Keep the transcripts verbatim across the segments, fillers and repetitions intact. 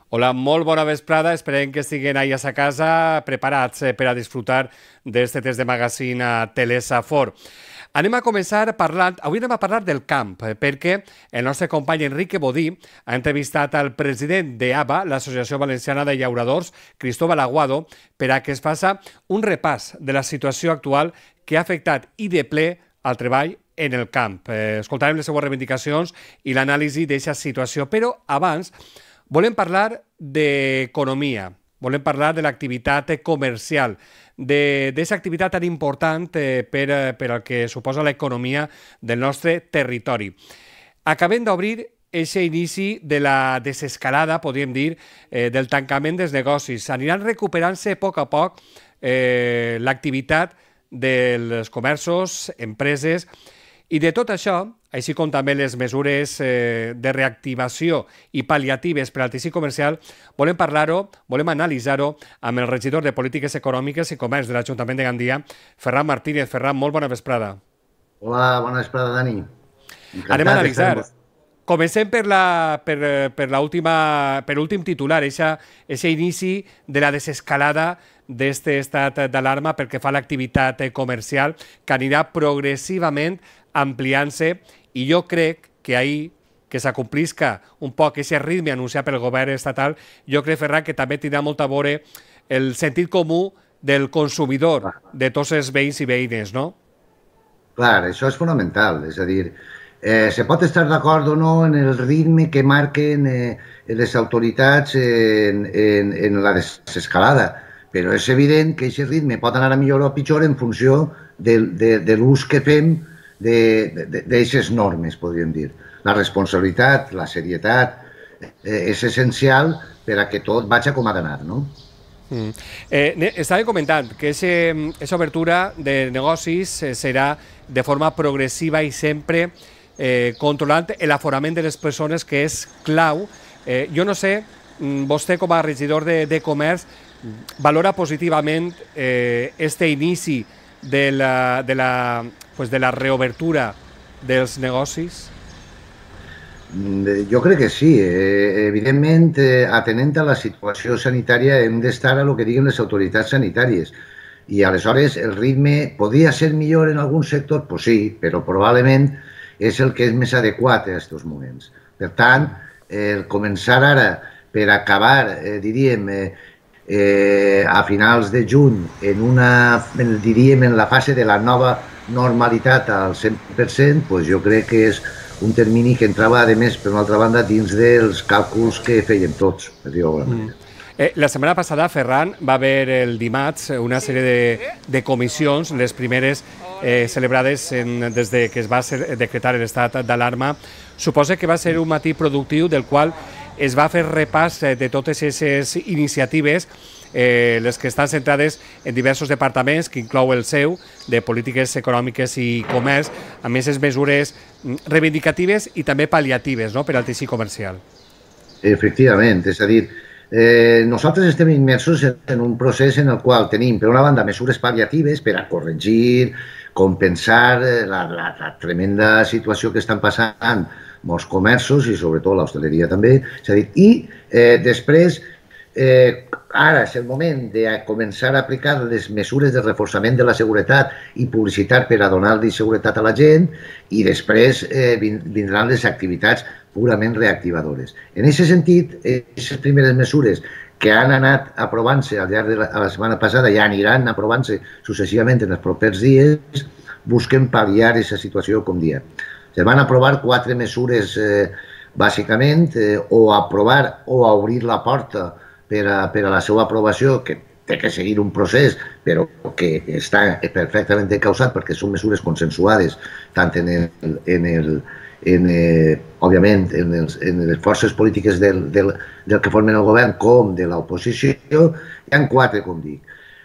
Hola, molt bona vesprada. Esperem que estiguin ahí a casa preparats per a disfrutar d'este test de magazine a Telesa Fort. Anem a començar parlant, avui anem a parlar del camp, perquè el nostre company Enrique Bodí ha entrevistat al president d'ABA, l'Associació Valenciana de Llauradors, Cristóbal Aguado, per a que es faça un repàs de la situació actual que ha afectat i de ple al treball en el camp. Eh, escoltarem les seues reivindicacions i l'anàlisi d'aquesta situació, però abans volem parlar d'economia, volem parlar de l'activitat comercial, d'aquesta activitat tan important eh, per, per al que suposa l'economia del nostre territori. Acabem d'obrir aquest inici de la desescalada, podríem dir, eh, del tancament dels negocis. Aniran recuperant-se a poc a poc eh, l'activitat dels comerços, empreses, i de tot això, així com també les mesures eh, de reactivació i pal·liatives per al teixit comercial, volem parlar-ho, volem analitzar-ho amb el regidor de Polítiques Econòmiques i Comerç de l'Ajuntament de Gandia, Ferran Martínez. Ferran, molt bona vesprada. Hola, bona vesprada, Dani. Encantat. Anem a analitzar. Comencem per la, per, per l'última, per l'últim titular, aquest inici de la desescalada d'aquest estat d'alarma pel que fa a l'activitat comercial, que anirà progressivament ampliant-se, i jo crec que ahir que s'acomplisca un poc aquest ritme anunciat pel govern estatal, jo crec, Ferran, que també tindrà molt a veure el sentit comú del consumidor, de tots els veïns i veïnes, no? Clar, això és fonamental, és a dir, eh, se pot estar d'acord o no en el ritme que marquen eh, les autoritats en, en, en la desescalada, però és evident que aquest ritme pot anar a millor o a pitjor en funció de, de, de l'ús que fem d'aquestes normes, podríem dir. La responsabilitat, la serietat, eh, és essencial per a que tot vagi com ha d'anar, no? Mm. Eh, estava comentant que aquesta obertura de negocis eh, serà de forma progressiva i sempre eh, controlant l'aforament de les persones, que és clau. Eh, jo no sé, vostè com a regidor de, de comerç valora positivament eh, este inici de la, de la, pues de la reobertura dels negocis? Jo crec que sí. Eh, evidentment, eh, atenent a la situació sanitària, hem d'estar a lo que diguen les autoritats sanitàries. I aleshores el ritme podria ser millor en algun sector? Pues sí, però probablement és el que és més adequat en aquests moments. Per tant, el començar ara per acabar, eh, diríem, eh, eh, a finals de juny, en una, diríem, en la fase de la nova normalitat al cent per cent, pues jo crec que és un termini que entrava, a més, per una altra banda, dins dels càlculs que fèiem tots, per dir-ho d'alguna manera. Eh, la setmana passada, Ferran, va haver el dimarts una sèrie de, de comissions, les primeres eh, celebrades en, des de que es va ser, decretar l'estat d'alarma. Suposa que va ser un matí productiu del qual es va fer repàs de totes aquestes iniciatives, eh, les que estan centrades en diversos departaments, que inclou el seu, de Polítiques Econòmiques i Comerç, amb aquestes mesures reivindicatives i també pal·liatives, no?, per al teixit comercial. Efectivament, és a dir, eh, nosaltres estem immersos en un procés en el qual tenim, per una banda, mesures pal·liatives per a corregir, compensar la, la, la tremenda situació que estan passant molts comerços i sobretot l'hostaleria també, és a dir, i eh, després eh, ara és el moment de començar a aplicar les mesures de reforçament de la seguretat i publicitat per a donar-li seguretat a la gent, i després eh, vindran les activitats purament reactivadores. En aquest sentit, aquestes primeres mesures que han anat aprovant-se al llarg de la, la setmana passada i aniran aprovant-se successivament en els propers dies, busquen pal·liar aquesta situació, com diem. Se van aprovar quatre mesures, eh, bàsicament, eh, o aprovar o obrir la porta per a, per a la seva aprovació, que té que seguir un procés, però que està perfectament encausat perquè són mesures consensuades, tant en el, en el, en, eh, òbviament, en, els, en les forces polítiques del, del, del que formen el govern com de l'oposició. Hi ha quatre, com dic.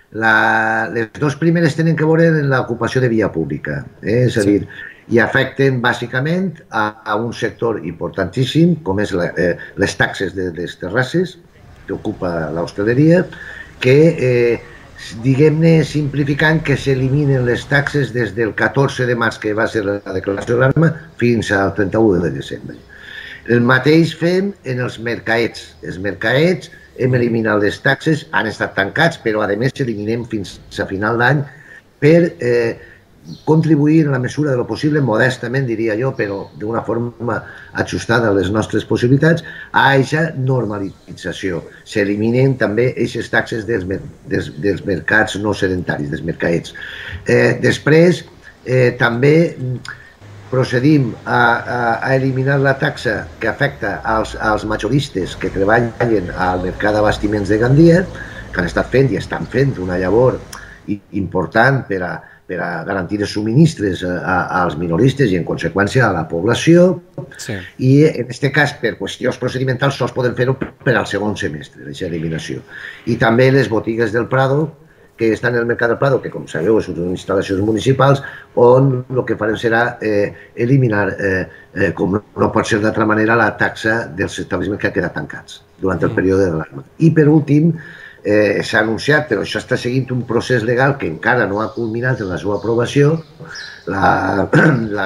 La, les dues primeres tenen que veure en l'ocupació de via pública, eh? És a dir, i afecten bàsicament a, a un sector importantíssim, com és la, eh, les taxes de les terrasses, que ocupa l'hostaleria, que, eh, diguem-ne, simplificant, que s'eliminen les taxes des del catorze de març, que va ser la declaració d'alarma, fins al trenta-u de desembre. El mateix fem en els mercaets. Els mercaets hem eliminat les taxes, han estat tancats, però a més eliminem fins a final d'any per eh, contribuir en la mesura de lo possible, modestament diria jo, però d'una forma ajustada a les nostres possibilitats, a aquesta normalització. S'eliminen també aquestes taxes dels, dels, dels mercats no sedentaris, dels mercaets. Eh, després, eh, també procedim a, a, a eliminar la taxa que afecta als, als majoristes que treballen al mercat d'abastiments de Gandia, que han estat fent i estan fent una llavor important per a per a garantir els subministres als minoristes i, en conseqüència, a la població. Sí. I, en aquest cas, per qüestions procedimentals, sols poden fer-ho per al segon semestre, aquesta eliminació. I també les botigues del Prado, que estan en el Mercat del Prado, que, com sabeu, són instal·lacions municipals, on el que farem serà eh, eliminar, eh, eh, com no pot ser d'altra manera, la taxa dels establiments que han quedat tancats durant el període de l'alarma. I, per últim, Eh, s'ha anunciat, però això està seguint un procés legal que encara no ha culminat en la seva aprovació, la, la,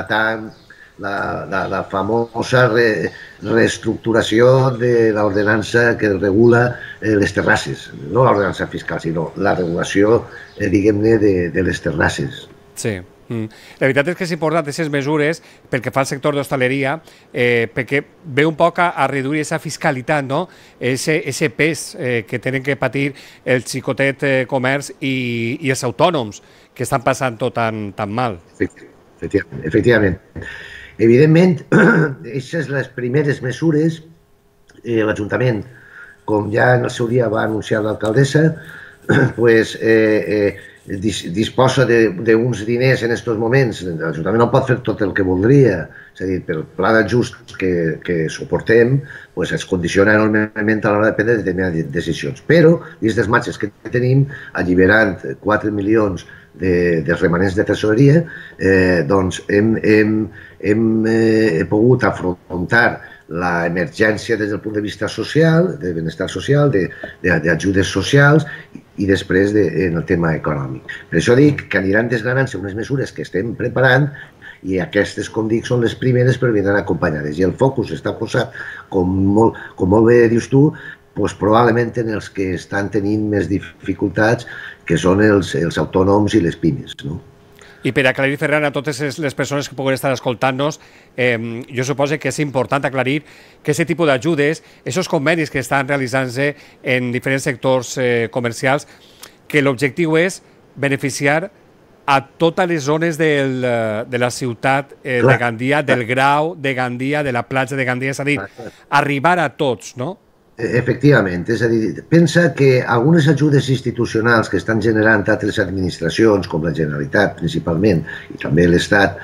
la, la, la famosa re, reestructuració de l'ordenança que regula eh, les terrasses, no l'ordenança fiscal, sinó la regulació, eh, diguem-ne, de, de les terrasses. Sí. Mm. La veritat és que és important aquestes mesures pel que fa al sector d'hostaleria, eh, perquè ve un poc a, a reduir aquesta fiscalitat, no? Ese, ese pes eh, que tenen que patir el xicotet eh, comerç i, i els autònoms que estan passant-ho tan, tan mal. Efectivament. Efectivament. Evidentment, aquestes les primeres mesures, eh, l'Ajuntament, com ja en el seu dia va anunciar l'alcaldessa, pues, eh, eh, disposa d'uns diners en aquests moments. L'Ajuntament no pot fer tot el que voldria, és a dir, pel pla d'ajust que, que suportem, pues, es condiciona enormement a l'hora de prendre determinades decisions. Però, dins dels marges que tenim, alliberant quatre milions de, de remanents de tresoreria, eh, doncs hem, hem, hem eh, pogut afrontar l'emergència des del punt de vista social, de benestar social, d'ajudes socials, i després de, en el tema econòmic. Per això dic que aniran desgranant-se unes mesures que estem preparant i aquestes, com dic, són les primeres però vindran acompanyades. I el focus està posat, com molt, com molt bé dius tu, doncs probablement en els que estan tenint més dificultats, que són els, els autònoms i les pimes, no? I per aclarir, Ferran, a totes les persones que puguen estar escoltant-nos, eh, jo suposo que és important aclarir que aquest tipus d'ajudes, aquests convenis que estan realitzant-se en diferents sectors eh, comercials, que l'objectiu és beneficiar a totes les zones del, de la ciutat eh, de Gandia, del Grau de Gandia, de la platja de Gandia, és a dir, arribar a tots, no? Efectivament, és a dir, pensa que algunes ajudes institucionals que estan generant altres administracions, com la Generalitat principalment, i també l'Estat,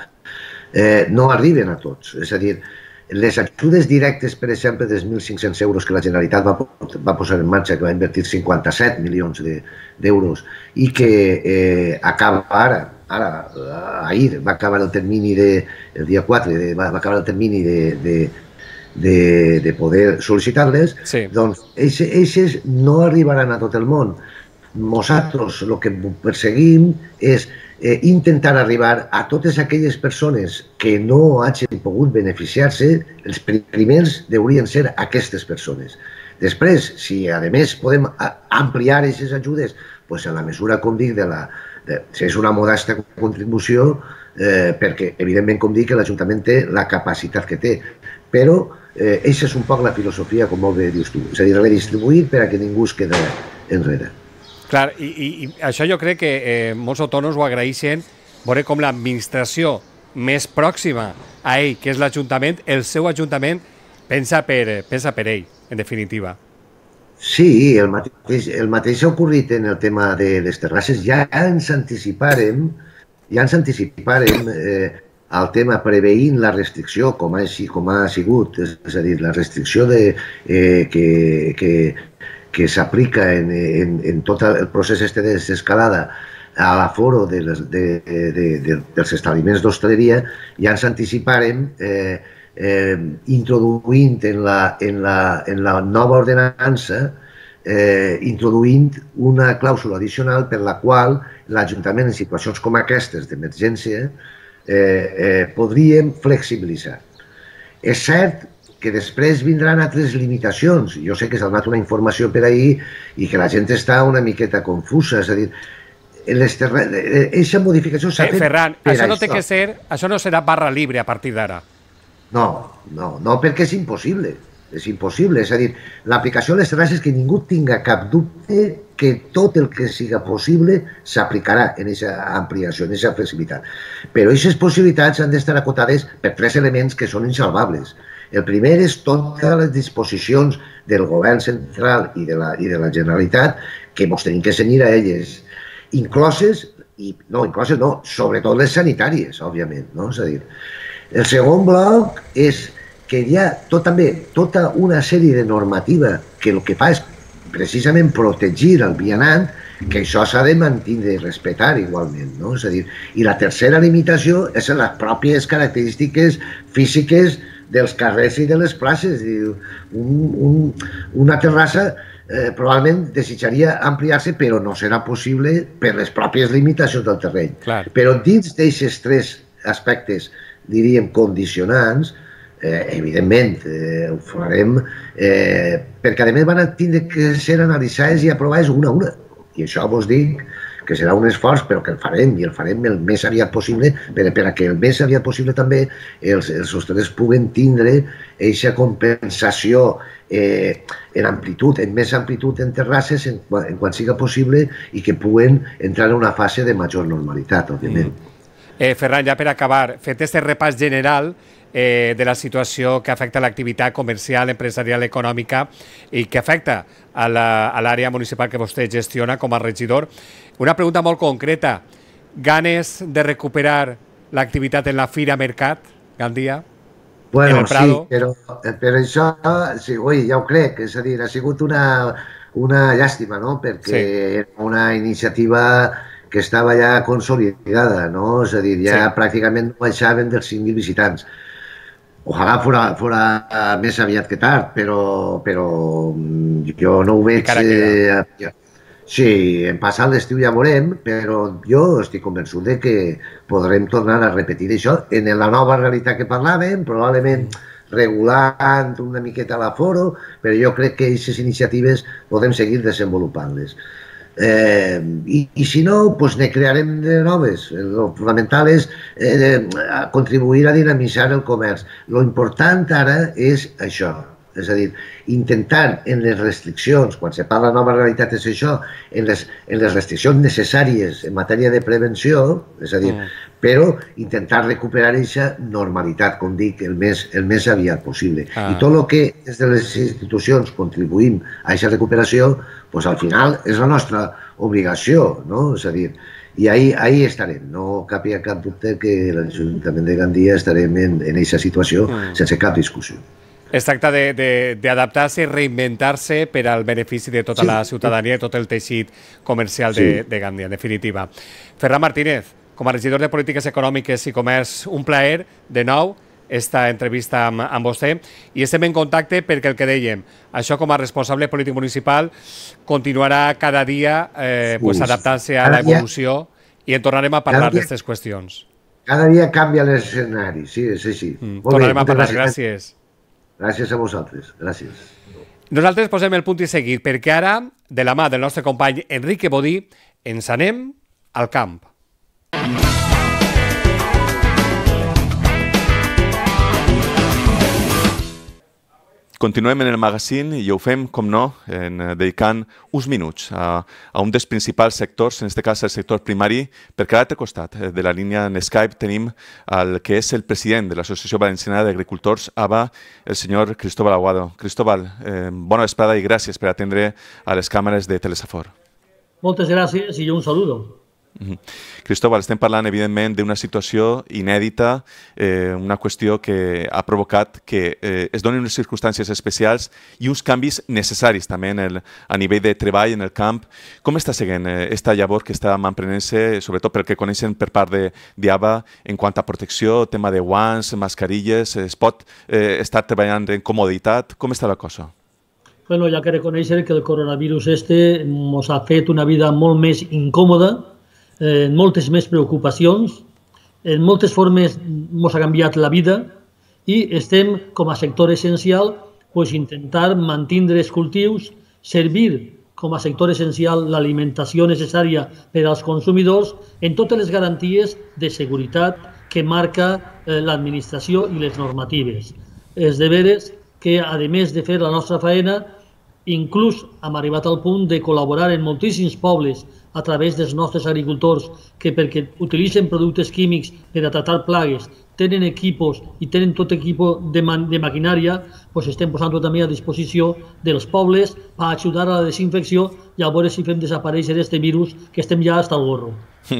eh, no arriben a tots. És a dir, les ajudes directes, per exemple, dels mil cinc-cents euros que la Generalitat va, va posar en marxa, que va invertir cinquanta-set milions d'euros, i que eh, acaba ara, ara, ahir, va acabar el termini de, el dia quatre, de, va acabar el termini de, de De, de poder sol·licitar-les, sí. Doncs eixes no arribaran a tot el món. Nosaltres el que perseguim és eh, intentar arribar a totes aquelles persones que no hagin pogut beneficiar-se. Els primers deurien ser aquestes persones. Després, si a més podem ampliar aquestes ajudes, doncs en la mesura, com dic, de la, de, si és una modesta contribució, eh, perquè evidentment, com dic, l'Ajuntament té la capacitat que té, però eh, aquesta és un poc la filosofia, com molt bé dius tu, és a dir, redistribuir per a que ningú es quedi enrere. Clar, i, i, i això jo crec que eh, molts autònoms ho agraeixen, veure com l'administració més pròxima a ell, que és l'Ajuntament, el seu Ajuntament, pensa per, pensa per ell, en definitiva. Sí, el mateix, el mateix ha ocorrit en el tema de les terrasses. Ja ens anticiparem, ja ens anticiparem eh, el tema preveint la restricció, com ha, com ha sigut, és a dir, la restricció de, eh, que, que, que s'aplica en, en, en tot el procés este de desescalada a l'aforo de de, de, de, dels establiments d'hostaleria, ja ens anticiparem eh, eh, introduint en la, en, la, en la nova ordenança eh, introduint una clàusula addicional per la qual l'Ajuntament en situacions com aquestes d'emergència Eh, eh, podríem flexibilitzar. És cert que després vindran altres limitacions. Jo sé que s'ha donat una informació per ahir i que la gent està una miqueta confusa, és a dir, aquesta modificació s'ha fet... Ferran, això no té que ser, això no serà barra libre a partir d'ara. No, no, no, perquè és impossible. És impossible, és a dir, l'aplicació de les terrasses, que ningú tinga cap dubte que tot el que siga possible s'aplicarà en aquesta ampliació, en aquesta flexibilitat. Però aquestes possibilitats han d'estar acotades per tres elements que són insalvables. El primer és totes les disposicions del govern central i de la, i de la Generalitat que ens tenim que cenyir a elles, incloses, i no, incloses no, sobretot les sanitàries, òbviament, no? És a dir, el segon bloc és que hi ha tot, també tota una sèrie de normativa que el que fa és precisament protegir el vianant, que això s'ha de mantenir i respectar igualment, no? És a dir, i la tercera limitació és en les pròpies característiques físiques dels carrers i de les places. Un, un, una terrassa eh, probablement desitjaria ampliar-se, però no serà possible per les pròpies limitacions del terreny. Clar. Però dins d'aquests tres aspectes, diríem, condicionants, Eh, evidentment, eh, ho farem, eh, perquè a més van tindre que ser analitzades i aprovades una a una. I això vos dic que serà un esforç, però que el farem, i el farem el més aviat possible, per, per a que el més aviat possible també els, els hostalers puguen tindre aquesta compensació eh, en amplitud, en més amplitud en terrasses, en, en quan siga possible, i que puguen entrar en una fase de major normalitat, òbviament. Mm. Eh, Ferran, ja per acabar, fet este repàs general, Eh, de la situació que afecta l'activitat comercial, empresarial, econòmica i que afecta a l'àrea municipal que vostè gestiona com a regidor. Una pregunta molt concreta. Ganes de recuperar l'activitat en la Fira Mercat, Gandia? Bueno, en el Prado? Sí, però, però això, sí, ui, ja ho crec, és a dir, ha sigut una, una llàstima, no?, perquè sí. Era una iniciativa que estava ja consolidada, no?, és a dir, ja sí. Pràcticament no baixaven dels cinc mil visitants. Ojalà fora, fora més aviat que tard, però, però jo no ho veig... Eh, sí, en passat l'estiu ja veurem, però jo estic convençut de que podrem tornar a repetir això en la nova realitat que parlàvem, probablement regulant una miqueta l'aforo, però jo crec que aquestes iniciatives podem seguir desenvolupant-les. Eh, i, i si no, doncs ne crearem de noves. El fonamental és eh, contribuir a dinamitzar el comerç. Lo important ara és això, és a dir, intentar en les restriccions, quan se parla de nova realitat és això, en les, en les restriccions necessàries en matèria de prevenció, és a dir, mm. però intentar recuperar aquesta normalitat, com dic, el més, el més aviat possible. Ah. I tot el que des de les institucions contribuïm a aquesta recuperació, doncs al final és la nostra obligació, no? És a dir, i ahí, ahí estarem. No cap hi ha cap dubte que l'Ajuntament de Gandia estarem en aquesta situació mm. sense cap discussió. Es tracta d'adaptar-se i reinventar-se per al benefici de tota sí. la ciutadania i tot el teixit comercial de, sí. de Gandia, en definitiva. Ferran Martínez, com a regidor de Polítiques Econòmiques i Comerç, un plaer de nou esta entrevista amb, amb vostè i estem en contacte perquè el que dèiem, això com a responsable polític municipal continuarà cada dia eh, pues, adaptant-se a l'evolució i en tornarem a parlar d'aquestes qüestions. Cada dia canvia l'escenari, sí, és així. Mm, tornarem bé, a parlar, gràcies. Gràcies a vosaltres, gràcies. Nosaltres posem el punt i seguit, perquè ara, de la mà del nostre company Enrique Bodí, ens anem al camp. Continuem en el magazín i ho fem, com no, en, dedicant uns minuts a, a un dels principals sectors, en aquest cas el sector primari, perquè a l'altre costat de la línia en Skype tenim el que és el president de l'Associació Valenciana d'Agricultors, A B A, el senyor Cristóbal Aguado. Cristóbal, eh, bona vesprada i gràcies per atendre a les càmeres de Telesafor. Moltes gràcies i un saludo. Uh-huh. Cristóbal, estem parlant evidentment d'una situació inèdita, eh, una qüestió que ha provocat que eh, es donin unes circumstàncies especials i uns canvis necessaris també en el, a nivell de treball en el camp. Com està seguint aquesta eh, llavor que està emprenent-se, sobretot pel que coneixen per part d'A B A, en quant a protecció, tema de guants, mascarilles, es pot eh, estar treballant en comoditat? Com està la cosa? Bueno, hi ha que reconèixer que el coronavirus este ens ha fet una vida molt més incòmoda, en moltes més preocupacions, en moltes formes ens ha canviat la vida i estem, com a sector essencial, pues, intentar mantenir els cultius, servir com a sector essencial l'alimentació necessària per als consumidors en totes les garanties de seguretat que marca eh, l'administració i les normatives. És de veres que, a més de fer la nostra feina, inclús hem arribat al punt de col·laborar en moltíssims pobles a través dels nostres agricultors que, perquè utilitzen productes químics per a tratar plagues, tenen equipos i tenen tot equip de, de maquinària, doncs estem posant-ho també a disposició dels pobles per ajudar a la desinfecció i a veure si fem desaparèixer aquest virus que estem ja hasta el gorro.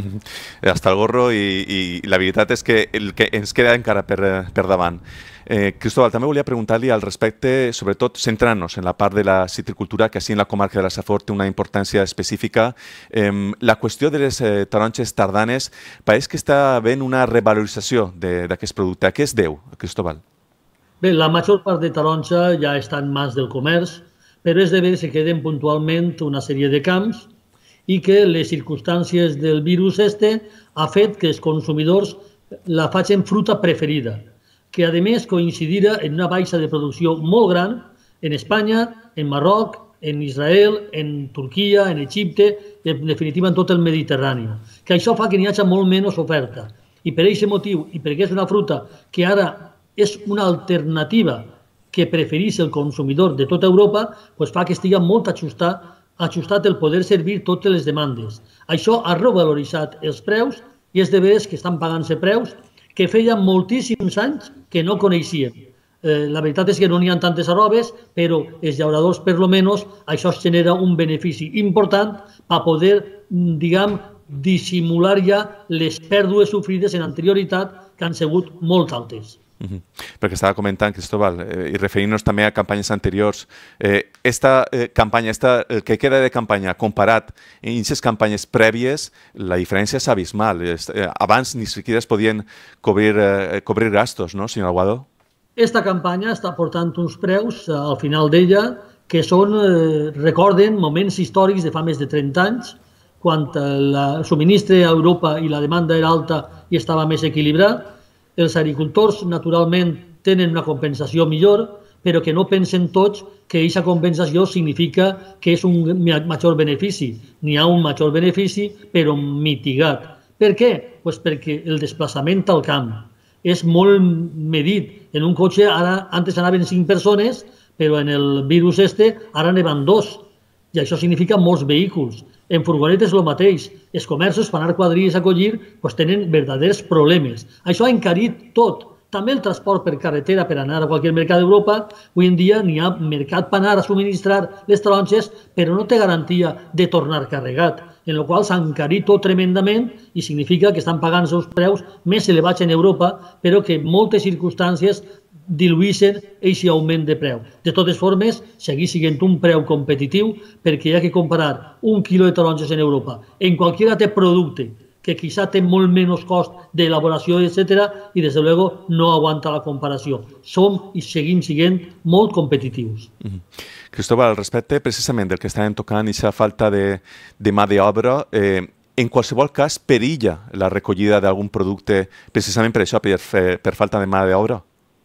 Hasta el gorro i, i la veritat és que el que ens queda encara per, per davant. Eh, Cristóbal, també volia preguntar-li al respecte, sobretot centrant-nos en la part de la citricultura, que així en la comarca de la Safor té una importància específica. Eh, la qüestió de les eh, taronges tardanes, pareix que està havent una revalorització d'aquest producte. A què es deu, Cristóbal? Bé, la major part de taronja ja està en mans del comerç, però és de veure que queden puntualment una sèrie de camps i que les circumstàncies del virus este ha fet que els consumidors la facin fruta preferida, que a més coincidirà en una baixa de producció molt gran en Espanya, en Marroc, en Israel, en Turquia, en Egipte, en definitiva en tot el Mediterrani. Que això fa que n'hi hagi molt menys oferta. I per aquest motiu, i perquè és una fruta que ara és una alternativa que prefereix el consumidor de tota Europa, doncs fa que estigui molt ajustat, ajustat el poder servir totes les demandes. Això ha revaloritzat els preus i és de veres que estan pagant-se preus que feia moltíssims anys que no coneixíem. Eh, la veritat és que no n'hi ha tantes arrobes, però els llauradors, per lo menos, això es genera un benefici important per poder, diguem, dissimular ja les pèrdues sofrides en anterioritat que han sigut molt altes. Uh-huh. Perquè estava comentant, Cristóbal, eh, i referint-nos també a campanyes anteriors, eh, esta eh, campanya, esta, el que queda de campanya comparat amb aquestes campanyes prèvies, la diferència és abismal. Eh, abans ni siquiera es podien cobrir, eh, cobrir gastos, no, senyor Aguado? Esta campanya està portant uns preus eh, al final d'ella que són, eh, recorden moments històrics de fa més de trenta anys, quan el subministre a Europa i la demanda era alta i estava més equilibrat. Els agricultors, naturalment, tenen una compensació millor, però que no pensen tots que aquesta compensació significa que és un major benefici. N'hi ha un major benefici, però mitigat. Per què? Pues perquè el desplaçament al camp és molt medit. En un cotxe, ara antes anaven cinc persones, però en el virus este ara n'hi dos. I això significa molts vehicles. En furgonetes el mateix. Els comerços, per anar quadrilles a collir, doncs tenen verdaders problemes. Això ha encarit tot. També el transport per carretera per anar a qualsevol mercat d'Europa. Avui en dia n'hi ha mercat per anar a subministrar les taronges, però no té garantia de tornar carregat, en la qual s'ha encarit tot tremendament i significa que estan pagant els seus preus més elevats en Europa, però que moltes circumstàncies diluïssin aquest augment de preu. De totes formes, segueix sent un preu competitiu perquè hi ha que comparar un quilo de taronges en Europa en qualsevol altre producte que quizá té molt menys cost d'elaboració, etcètera, i des de luego no aguanta la comparació. Som i seguim sent molt competitius. Mm-hmm. Cristóbal, al respecte precisament del que estàvem tocant, aquesta falta de, de mà d'obra, eh, en qualsevol cas perilla la recollida d'algun producte precisament per això, per, per falta de mà d'obra?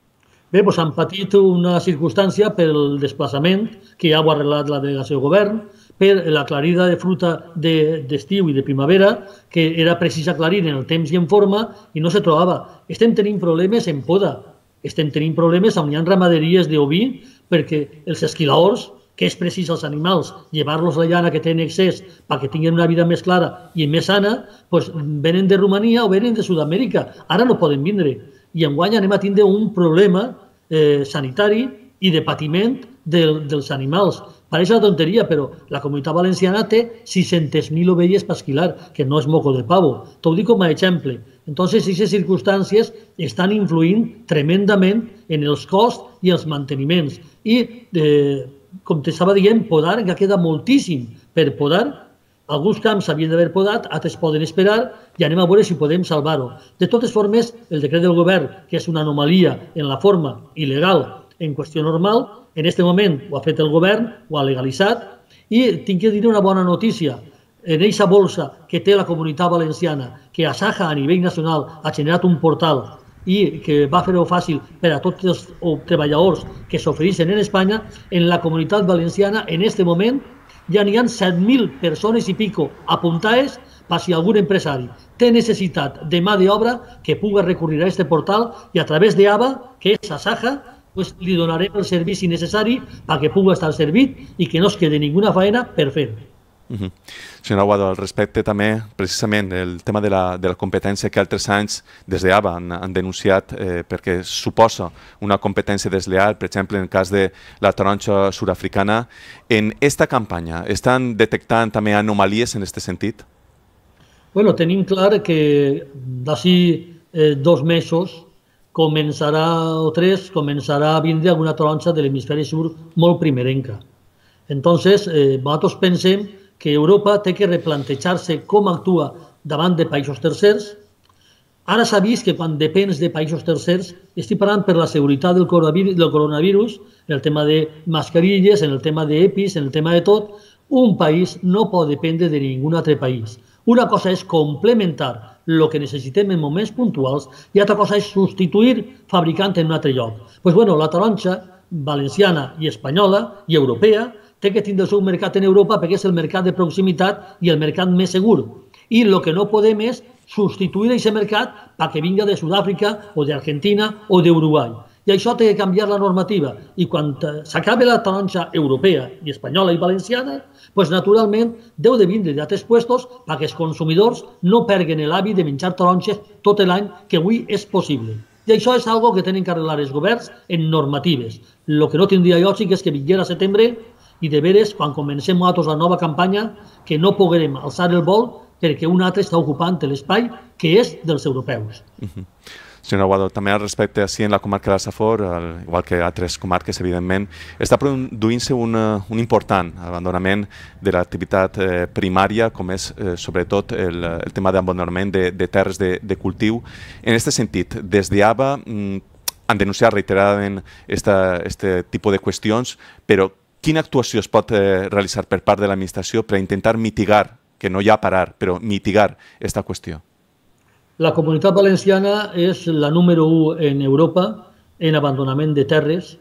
Bé, doncs han patit una circumstància pel desplaçament, que ja ho ha arreglat la delegació de govern, per l'aclarida de fruta d'estiu i de primavera, que era precisa aclarir en el temps i en forma, i no se trobava. Estem tenint problemes en poda, estem tenint problemes on hi ha ramaderies d'oví, perquè els esquilaors, que és precís als animals, llevar-los la llana que tenen excés perquè tinguin una vida més clara i més sana, doncs venen de Romania o venen de Sud-amèrica. Ara no poden vindre. I enguany anem a tindre un problema eh, sanitari i de patiment de, dels animals. Pareix una tonteria, però la Comunitat Valenciana té sis-centes mil ovelles per esquilar, que no és moco de pavo. T'ho dic com a exemple. Entonces, aquestes circumstàncies estan influint tremendament en els costs i els manteniments. I, eh, com t'estava dient, podar encara queda moltíssim per podar. Alguns camps s'havien d'haver podat, altres poden esperar i anem a veure si podem salvar-ho. De totes formes, el decret del govern, que és una anomalia en la forma il·legal en qüestió normal, en aquest moment ho ha fet el govern, ho ha legalitzat i tinc que dir una bona notícia. En aquesta bolsa que té la Comunitat Valenciana, que a Saja a nivell nacional ha generat un portal i que va fer-ho fàcil per a tots els treballadors que s'ofereixen en Espanya, en la Comunitat Valenciana en aquest moment ja n'hi ha set mil persones i pico apuntades per si algun empresari té necessitat de mà d'obra que pugui recurrir a aquest portal i a través d'ABA, que és Asaja, pues li donarem el servici necessari perquè pugui estar servit i que no es quede ninguna faena per fer. Uh-huh. Senyor Aguado, al respecte també, precisament, el tema de la, de la competència que altres anys des d'ABA han, han denunciat eh, perquè suposa una competència desleal, per exemple, en el cas de la taronja sud-africana. En aquesta campanya estan detectant també anomalies en aquest sentit? Bueno, tenim clar que d'ací eh, dos mesos començarà, o tres, començarà a vindre alguna taronja de l'hemisferi sud molt primerenca. Entonces, eh, nosaltres pensem que Europa té que replantejar-se com actua davant de països tercers. Ara s'ha vist que quan depens de països tercers, estic parlant per la seguretat del coronavirus, del coronavirus, en el tema de mascarilles, en el tema d'EPIs, en el tema de tot, un país no pot dependre de ningú altre país. Una cosa és complementar el que necessitem en moments puntuals i altra cosa és substituir fabricant en un altre lloc. Pues bueno, la taronja valenciana i espanyola i europea té que tindre el seu mercat en Europa perquè és el mercat de proximitat i el mercat més segur. I el que no podem és substituir aquest mercat perquè vinga de Sud-àfrica o d'Argentina o d'Uruguai. I això té que canviar la normativa. I quan s'acabi la taronja europea i espanyola i valenciana, pues naturalment deu de vindre d'altres puestos perquè els consumidors no perguen l'hàbit de menjar taronges tot l'any, que avui és possible. I això és algo que tenen que arreglar els governs en normatives. El que no tindria lògic és que vinguera a setembre i de veres, quan comencem nosaltres la nova campanya, que no poguerem alçar el vol perquè un altre està ocupant l'espai que és dels europeus. Uh-huh. Senyor Aguado, també al respecte, així en la comarca de Safor, igual que altres comarques, evidentment, està produint-se un, un important abandonament de l'activitat eh, primària, com és eh, sobretot el, el tema d'abandonament de, de terres de, de cultiu. En aquest sentit, des d'ABA mm, han denunciat reiteradament aquest tipus de qüestions, però quina actuació es pot eh, realitzar per part de l'administració per intentar mitigar, que no hi ha parar, però mitigar aquesta qüestió? La Comunitat Valenciana és la número u en Europa en abandonament de terres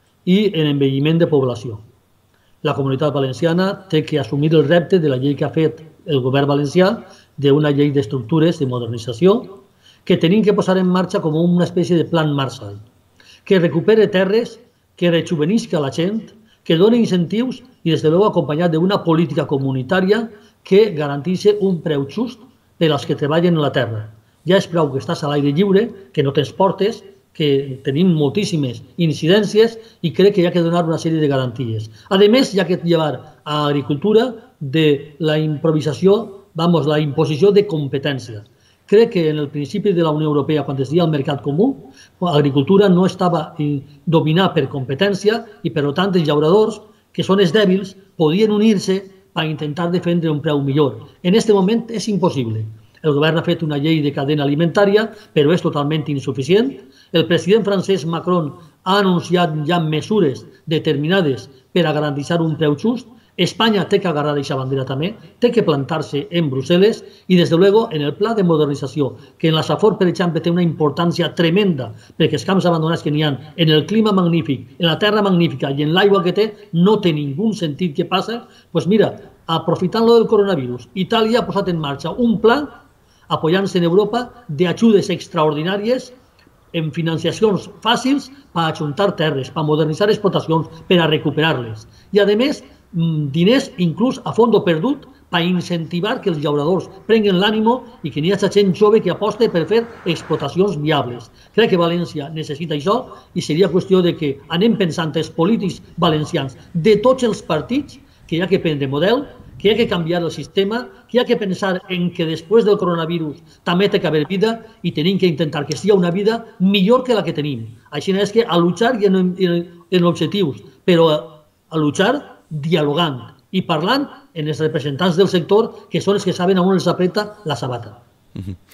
i en envelliment de població. La Comunitat Valenciana té que assumir el repte de la llei que ha fet el govern valencià d'una llei d'estructures de modernització que tenim que posar en marxa com una espècie de plan Marshall, que recupere terres, que rejuvenisca la gent, que doni incentius i, des de luego, acompanyat d'una política comunitària que garanteixi un preu just per als que treballen en la terra. Ja és prou que estàs a l'aire lliure, que no tens portes, que tenim moltíssimes incidències i crec que hi ha que donar una sèrie de garanties. A més, hi ha que llevar a l'agricultura de la improvisació, vamos, la imposició de competència. Crec que en el principi de la Unió Europea, quan es deia el mercat comú, l'agricultura no estava dominada per competència i, per tant, els llauradors, que són els dèbils, podien unir-se per intentar defendre un preu millor. En aquest moment és impossible. El govern ha fet una llei de cadena alimentària, però és totalment insuficient. El president francès Macron ha anunciat ja mesures determinades per a garantir un preu just. Espanya té que agarrar aquesta bandera també, té que plantar-se en Brussel·les i, des de luego, en el pla de modernització, que en la Safor, per exemple, té una importància tremenda, perquè els camps abandonats que n'hi ha, en el clima magnífic, en la terra magnífica i en l'aigua que té, no té ningú sentit que passa. Doncs mira, aprofitant-lo del coronavirus, Itàlia ha posat en marxa un pla apoyant-se en Europa de ajudes extraordinàries en financiacions fàcils per ajuntar terres, per modernitzar explotacions, per a recuperar-les. I, a més, diners inclús a fondo perdut per incentivar que els llauradors prenguen l'ànimo i que n'hi hagi gent jove que aposte per fer explotacions viables. Crec que València necessita això i seria qüestió de que anem pensant els polítics valencians de tots els partits que hi ha que prendre model, que hi ha que canviar el sistema, que hi ha que pensar en que després del coronavirus també té que haver vida i tenim que intentar que sigui una vida millor que la que tenim. Així és que a luchar i en, en, en objectius, però a, a luchar dialogant i parlant en els representants del sector que són els que saben on els apreta la sabata. Uh-huh.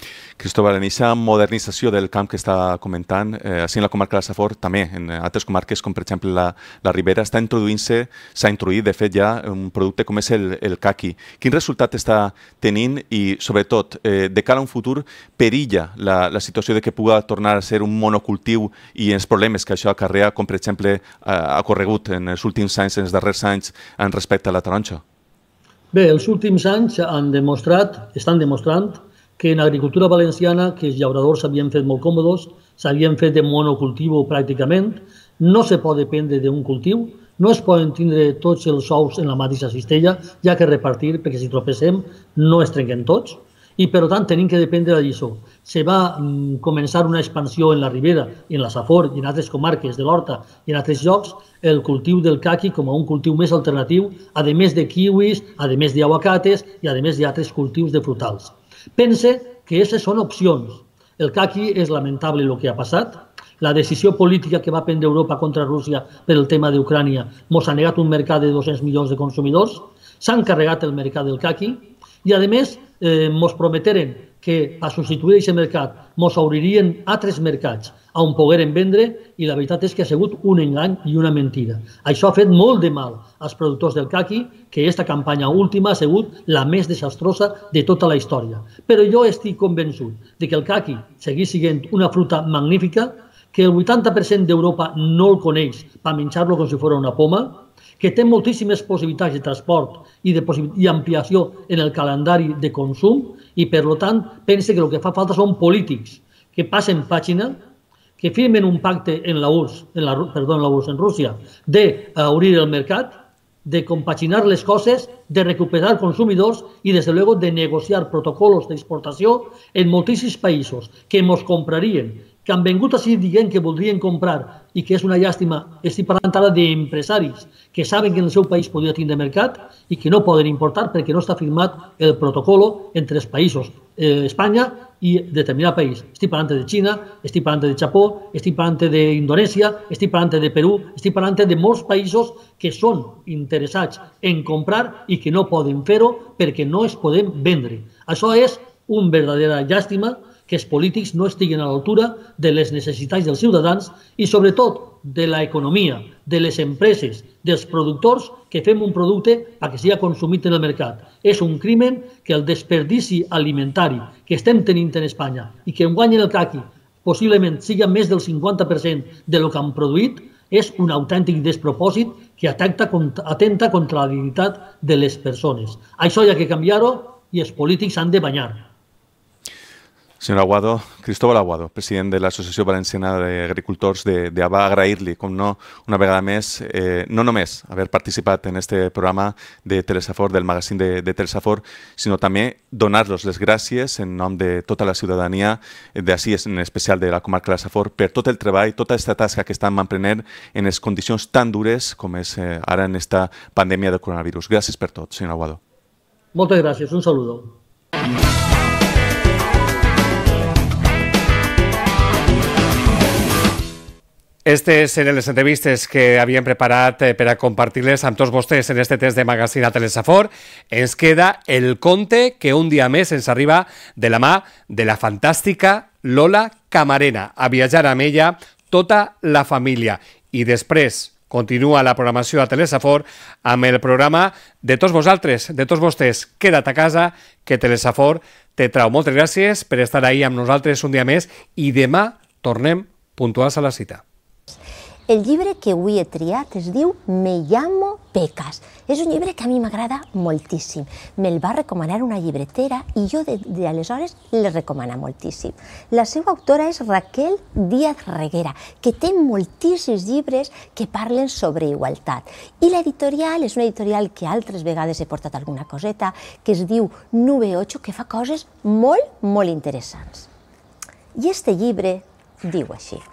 Cristóbal, en aquesta modernització del camp que està comentant, eh, així en la comarca de la Safor, també en altres comarques, com per exemple la, la Ribera, està introduint-se, s'ha introduït, de fet, ja un producte com és el, el caqui. Quin resultat està tenint i, sobretot, eh, de cara a un futur, perilla la, la situació de que pugui tornar a ser un monocultiu i els problemes que això acarrea, com per exemple ha ocorregut en els últims anys, en els darrers anys, en respecte a la taronja? Bé, els últims anys han demostrat, estan demostrant, que en agricultura valenciana, que els llauradors s'havien fet molt còmodes, s'havien fet de monocultiu pràcticament, no se pot dependre d'un cultiu, no es poden tindre tots els ous en la mateixa cistella, ja que repartir, perquè si tropecem no es trenquen tots, i per tant tenim que dependre d'això. Se va mm, començar una expansió en la Ribera, en la Safor i en altres comarques de l'Horta i en altres llocs, el cultiu del caqui com a un cultiu més alternatiu, a més de kiwis, a més d'aguacates i a més d'altres cultius de frutals. Pense que aquestes són opcions. El caqui és lamentable el que ha passat. La decisió política que va prendre Europa contra Rússia per el tema d'Ucrània mos ha negat un mercat de dos-cents milions de consumidors, s'han carregat el mercat del caqui i, a més, eh, mos prometeren que per substituir aquest mercat mos obririen altres mercats on pogueren vendre i la veritat és que ha sigut un engany i una mentida. Això ha fet molt de mal als productors del caqui, que aquesta campanya última ha sigut la més desastrosa de tota la història. Però jo estic convençut de que el caqui segueix sent una fruta magnífica, que el vuitanta per cent d'Europa no el coneix per menjar-lo com si fos una poma, que té moltíssimes possibilitats de transport i, de i ampliació en el calendari de consum i, per tant, pense que el que fa falta són polítics que passen pàgina, que firmen un pacte en la U R S S, en la, perdó, en la U R S S, en Rússia, d'obrir el mercat, de compaginar les coses, de recuperar consumidors i, des de luego, de negociar protocols d'exportació en moltíssims països que ens comprarien, que han vengut així dient que voldrien comprar i que és una llàstima, estic parlant ara d'empresaris que saben que en el seu país podria tindre mercat i que no poden importar perquè no està firmat el protocol entre els països, eh, Espanya i determinat país. Estic parlant de Xina, estic parlant de Japó, estic parlant d'Indonèsia, estic parlant de Perú, estic parlant de molts països que són interessats en comprar i que no poden fer-ho perquè no es poden vendre. Això és una verdadera llàstima, que els polítics no estiguen a l'altura de les necessitats dels ciutadans i, sobretot, de l'economia, de les empreses, dels productors que fem un producte perquè sigui consumit en el mercat. És un crimen que el desperdici alimentari que estem tenint en Espanya i que enguany el caqui possiblement sigui més del cinquanta per cent del que han produït, és un autèntic despropòsit que atenta contra la dignitat de les persones. Això hi ha que canviar-ho i els polítics han de banyar. Senyor Aguado, Cristóbal Aguado, president de l'Associació Valenciana d'Agricultors d'Avà, agrair-li, com no, una vegada més, eh, no només haver participat en este programa de Telesafor, del magazín de, de Telesafor, sinó també donar-los les gràcies en nom de tota la ciutadania, d'ací en especial de la comarca de la Safor, per tot el treball, tota aquesta tasca que estan emprenent en les condicions tan dures com és eh, ara en esta pandèmia del coronavirus. Gràcies per tot, senyor Aguado. Moltes gràcies, un saludo. Estes eren les entrevistes que havíem preparat per a compartir-les amb tots vostès en este test de magazín a Telesafor. Ens queda el conte que un dia més ens arriba de la mà de la fantàstica Lola Camarena, a viatjar amb ella tota la família. I després continua la programació a Telesafor amb el programa de tots vosaltres, de tots vostès. Queda't a casa, que Telesafor te trau. Moltes gràcies per estar ahí amb nosaltres un dia més i demà tornem puntuals a la cita. El llibre que avui he triat es diu Me llamo Pecas. És un llibre que a mi m'agrada moltíssim. Me'l va recomanar una llibretera i jo d'aleshores l'he recomanat moltíssim. La seva autora és Raquel Díaz Reguera, que té moltíssims llibres que parlen sobre igualtat. I l'editorial és una editorial que altres vegades he portat alguna coseta, que es diu Nube ocho, que fa coses molt, molt interessants. I este llibre diu així.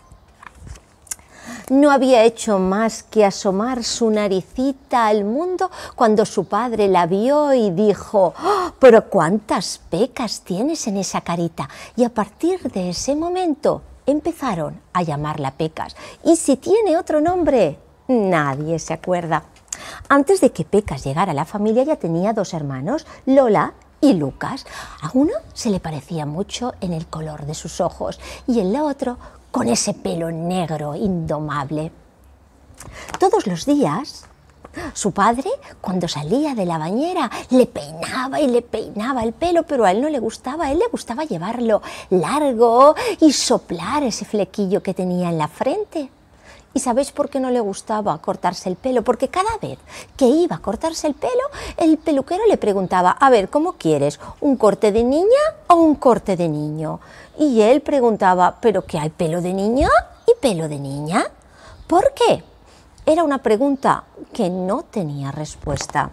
No había hecho más que asomar su naricita al mundo cuando su padre la vio y dijo: ¡Oh, pero cuántas pecas tienes en esa carita! Y a partir de ese momento empezaron a llamarla Pecas. Y si tiene otro nombre, nadie se acuerda. Antes de que Pecas llegara a la familia ya tenía dos hermanos, Lola y Lucas. A uno se le parecía mucho en el color de sus ojos y el otro con ese pelo negro indomable. Todos los días, su padre, cuando salía de la bañera, le peinaba y le peinaba el pelo, pero a él no le gustaba, a él le gustaba llevarlo largo y soplar ese flequillo que tenía en la frente. ¿Y sabéis por qué no le gustaba cortarse el pelo? Porque cada vez que iba a cortarse el pelo, el peluquero le preguntaba, a ver, ¿cómo quieres? ¿Un corte de niña o un corte de niño? Y él preguntaba, ¿pero qué hay pelo de niño y pelo de niña? ¿Por qué? Era una pregunta que no tenía respuesta.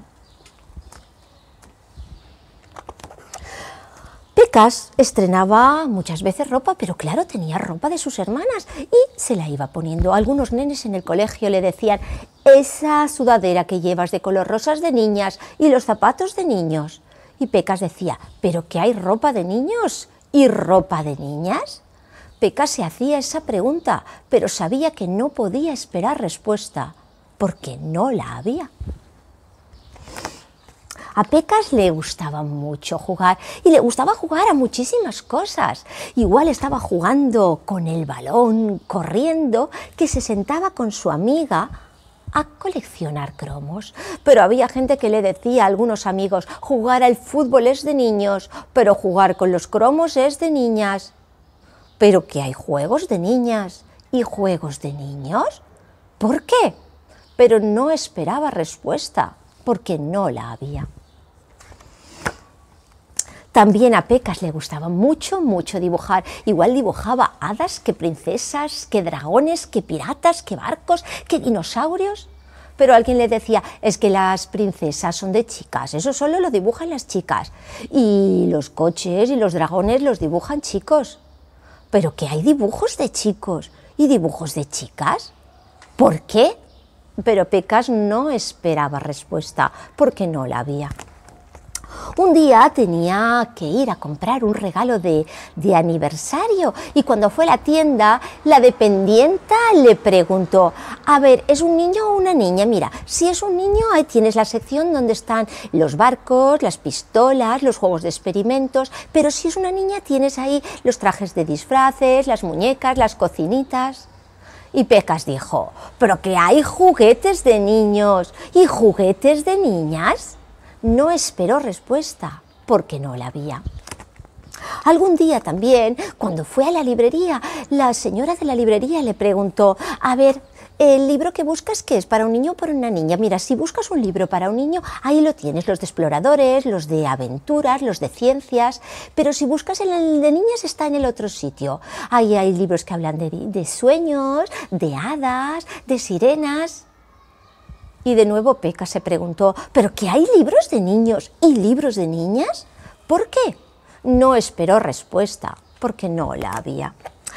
Pecas estrenaba muchas veces ropa, pero claro, tenía ropa de sus hermanas y se la iba poniendo. Algunos nenes en el colegio le decían, esa sudadera que llevas de color rosa es de niñas y los zapatos de niños. Y Pecas decía, ¿pero qué hay ropa de niños y ropa de niñas? Pecas se hacía esa pregunta, pero sabía que no podía esperar respuesta, porque no la había. A Pecas le gustaba mucho jugar y le gustaba jugar a muchísimas cosas. Igual estaba jugando con el balón, corriendo, que se sentaba con su amiga a coleccionar cromos. Pero había gente que le decía a algunos amigos, jugar al fútbol es de niños, pero jugar con los cromos es de niñas. ¿Pero que hay juegos de niñas y juegos de niños? ¿Por qué? Pero no esperaba respuesta, porque no la había. También a Pecas le gustaba mucho, mucho dibujar. Igual dibujaba hadas, que princesas, que dragones, que piratas, que barcos, que dinosaurios. Pero alguien le decía, es que las princesas son de chicas, eso solo lo dibujan las chicas. Y los coches y los dragones los dibujan chicos. ¿Pero que hay dibujos de chicos y dibujos de chicas? ¿Por qué? Pero Pecas no esperaba respuesta, porque no la había. Un día tenía que ir a comprar un regalo de, de aniversario y cuando fue a la tienda, la dependienta le preguntó, a ver, ¿es un niño o una niña? Mira, si es un niño, ahí tienes la sección donde están los barcos, las pistolas, los juegos de experimentos, pero si es una niña, tienes ahí los trajes de disfraces, las muñecas, las cocinitas. Y Pecas dijo, ¿pero que hay juguetes de niños y juguetes de niñas? No esperó respuesta, porque no la había. Algún día también, cuando fue a la librería, la señora de la librería le preguntó, a ver, ¿el libro que buscas qué es? ¿Para un niño o para una niña? Mira, si buscas un libro para un niño, ahí lo tienes, los de exploradores, los de aventuras, los de ciencias, pero si buscas el de niñas está en el otro sitio. Ahí hay libros que hablan de, de sueños, de hadas, de sirenas. Y de nuevo Pecas se preguntó, ¿pero que hay libros de niños y libros de niñas? ¿Por qué? No esperó respuesta, porque no la había.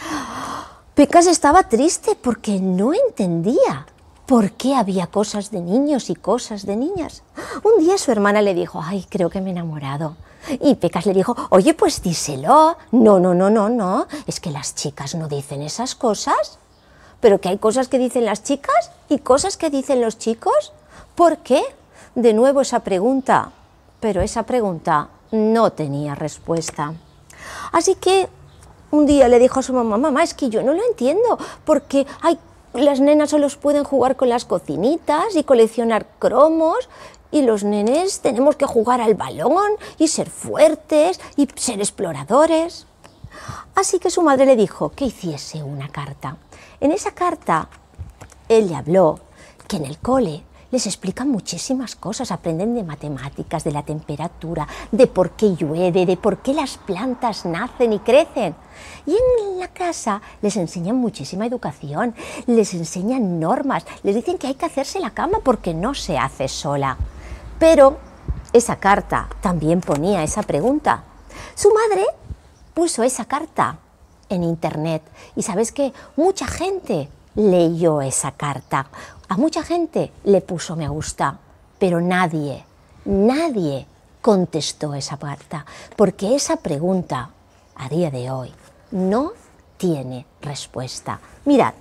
Pecas estaba triste porque no entendía por qué había cosas de niños y cosas de niñas. Un día su hermana le dijo, ay, creo que me he enamorado. Y Pecas le dijo, oye, pues díselo. No, no, no, no, no, es que las chicas no dicen esas cosas. ¿Pero que hay cosas que dicen las chicas y cosas que dicen los chicos? ¿Por qué? De nuevo esa pregunta, pero esa pregunta no tenía respuesta. Así que un día le dijo a su mamá, mamá, es que yo no lo entiendo, porque hay, las nenas solo pueden jugar con las cocinitas y coleccionar cromos, y los nenes tenemos que jugar al balón y ser fuertes y ser exploradores. Así que su madre le dijo que hiciese una carta. En esa carta, él le habló que en el cole les explican muchísimas cosas, aprenden de matemáticas, de la temperatura, de por qué llueve, de por qué las plantas nacen y crecen. Y en la casa les enseñan muchísima educación, les enseñan normas, les dicen que hay que hacerse la cama porque no se hace sola. Pero esa carta también ponía esa pregunta. Su madre puso esa carta en internet y ¿sabes qué? Mucha gente leyó esa carta, a mucha gente le puso me gusta, pero nadie, nadie contestó esa carta, porque esa pregunta a día de hoy no tiene respuesta. Mirad,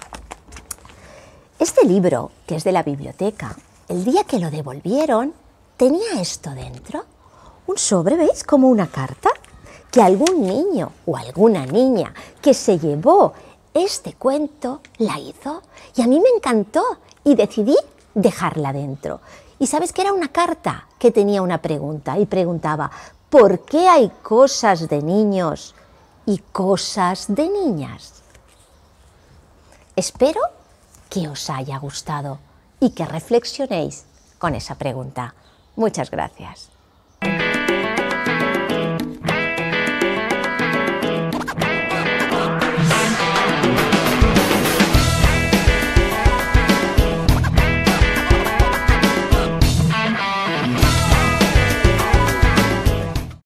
este libro, que es de la biblioteca, el día que lo devolvieron, tenía esto dentro, Un sobre, ¿veis? Como una carta, que algún niño o alguna niña que se llevó este cuento la hizo y a mí me encantó y decidí dejarla dentro. Y sabes que era una carta que tenía una pregunta y preguntaba: ¿por qué hay cosas de niños y cosas de niñas? Espero que os haya gustado y que reflexionéis con esa pregunta. Muchas gracias.